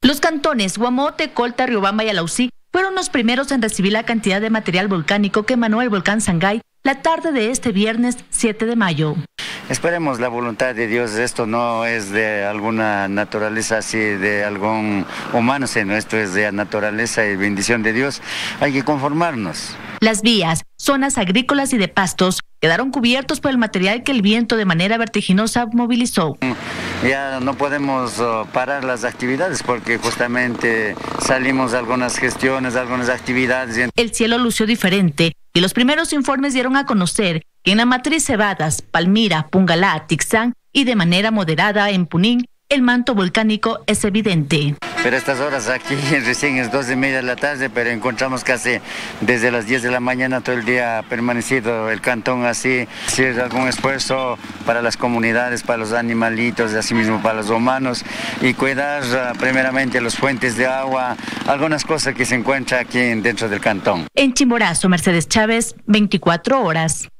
Los cantones Guamote, Colta, Riobamba y Alausí fueron los primeros en recibir la cantidad de material volcánico que emanó el volcán Sangay la tarde de este viernes 7 de mayo. Esperemos la voluntad de Dios, esto no es de alguna naturaleza así, de algún humano, sino esto es de naturaleza y bendición de Dios, hay que conformarnos. Las vías, zonas agrícolas y de pastos quedaron cubiertos por el material que el viento de manera vertiginosa movilizó. Ya no podemos parar las actividades porque justamente salimos de algunas gestiones, de algunas actividades. El cielo lució diferente y los primeros informes dieron a conocer que en la matriz Cebadas, Palmira, Pungalá, Tixán y de manera moderada en Punín, el manto volcánico es evidente. Pero a estas horas aquí recién es 2:30 de la tarde, pero encontramos casi desde las 10 de la mañana todo el día ha permanecido el cantón así. Si es algún esfuerzo para las comunidades, para los animalitos, así mismo para los humanos, y cuidar primeramente las fuentes de agua, algunas cosas que se encuentran aquí dentro del cantón. En Chimborazo, Mercedes Chávez, 24 horas.